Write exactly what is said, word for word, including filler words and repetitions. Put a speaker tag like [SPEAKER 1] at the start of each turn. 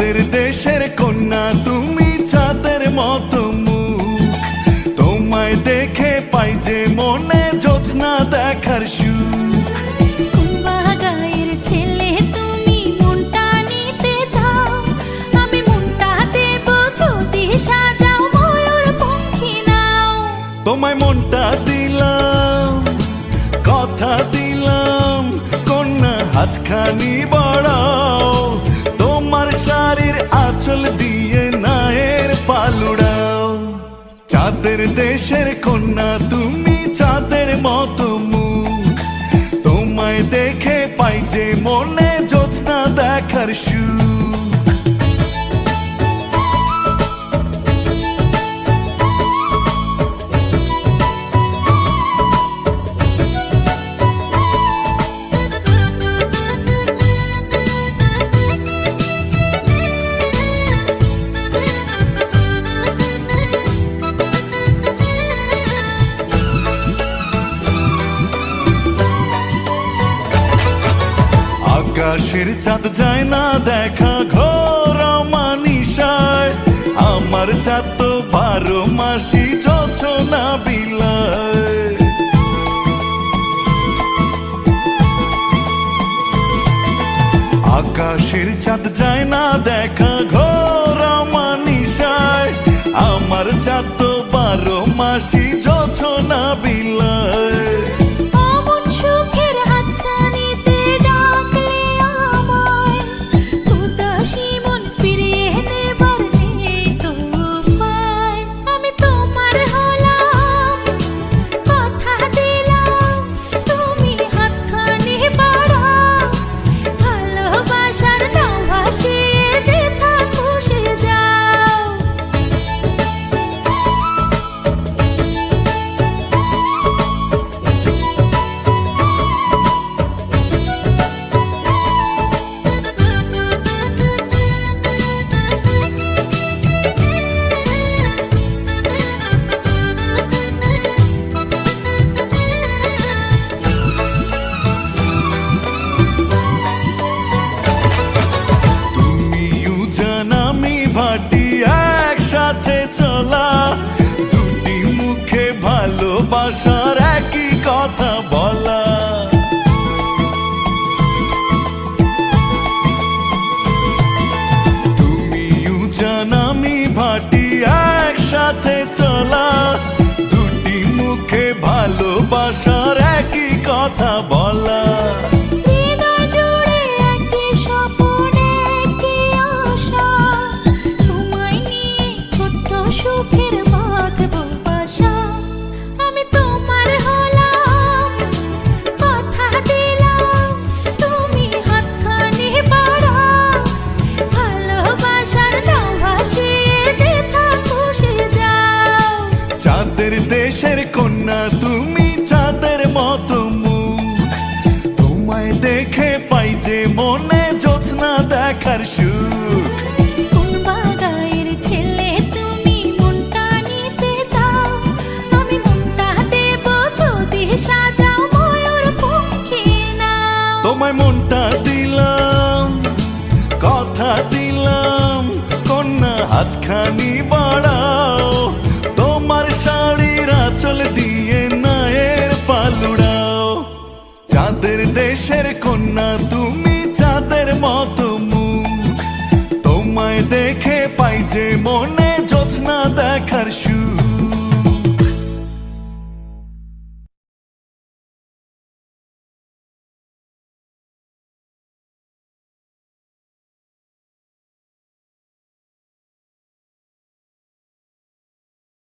[SPEAKER 1] চাঁদের দেশের কন্যা তুমি, চাঁদের মতো মুখ, তোমায় দেখে পাই যে মনে জ্যোৎস্না দেখার সুখ।
[SPEAKER 2] কোন বাগায়ের ছেলে তুমি, মনটা নিতে যাও, আমি মনটা দেব যদি সাজাও ময়ূর পঙ্খী নাও।
[SPEAKER 1] তোমায় মনটা দিলাম, কথা দিলাম, কন্যা হাতখানি বাড়াও, তোমার শাড়ির আঁচল দিয়ে নায়ের পালুড়াও। চাঁদের দেশের কন্যা তুমি, চাঁদের মতো মুখ, তোমায় দেখে পাই যে মনে জ্যোৎস্না দেখার সুখ। আকাশের চাঁদ যায় না দেখা ঘোর মানিসায়, আমার চাঁদ তো বারো মাসি জোছনা বিলায়। আকাশের চাঁদ যায় না দেখা ঘোর মানিসায়, আমার চাঁদ তো বারো মাসি জোছনা বিলায়। একসাথে চলা দুটি মুখে ভালোবাসার একই কথা বলা। তুমি উজান আমি ভাটি একসাথে চলা দুটি মুখে ভালোবাসার একই কথা বলা। চাঁদের দেশের কন্যা তুমি, চাঁদের মতো মুখ, তোমায় দেখে পাই যে মনে জ্যোৎস্না দেখার সুখ।
[SPEAKER 2] কোন বাগায়ের ছেলে তুমি, মনটা নিতে যাও, আমি মনটা দেব যদি সাজাও ময়ূর পঙ্খী নাও।
[SPEAKER 1] তোমায় মনটা দিলাম, কথা দিলাম, কন্যা হাতখানি বাড়াও, তোমার শাড়ির আঁচল দিয়ে নায়ের পালুড়াও। চাঁদের দেশের কন্যা তুমি, চাঁদের মতো মুখ, তোমায় দেখে পাই যে মনে জ্যোৎস্না দেখার সুখ।